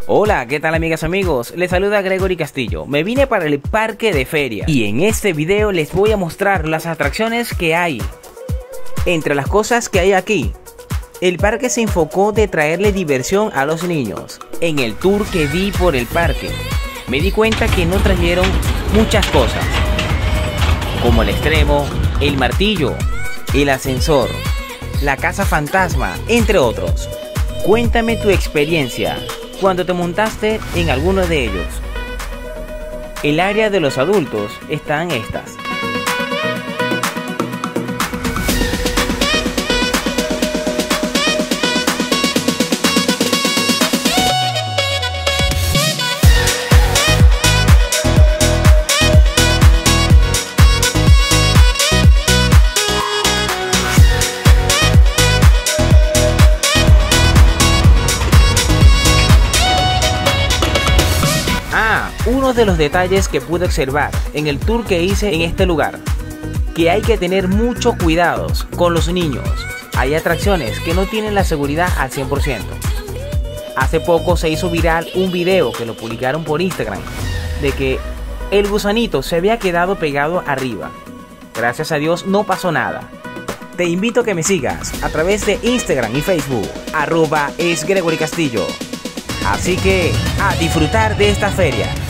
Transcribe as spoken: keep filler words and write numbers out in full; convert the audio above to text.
Hola, ¿qué tal amigas y amigos? Les saluda Gregory Castillo. Me vine para el parque de feria y en este video les voy a mostrar las atracciones que hay. Entre las cosas que hay aquí, el parque se enfocó de traerle diversión a los niños. En el tour que di por el parque, me di cuenta que no trajeron muchas cosas, como el extremo, el martillo, el ascensor, la casa fantasma, entre otros. Cuéntame tu experiencia cuando te montaste en alguno de ellos. El área de los adultos están estas. Ah, uno de los detalles que pude observar en el tour que hice en este lugar, que hay que tener mucho cuidado con los niños. Hay atracciones que no tienen la seguridad al cien por ciento. Hace poco se hizo viral un video que lo publicaron por Instagram, de que el gusanito se había quedado pegado arriba. Gracias a Dios no pasó nada. Te invito a que me sigas a través de Instagram y Facebook, arroba es Gregory Castillo. Así que, a disfrutar de esta feria.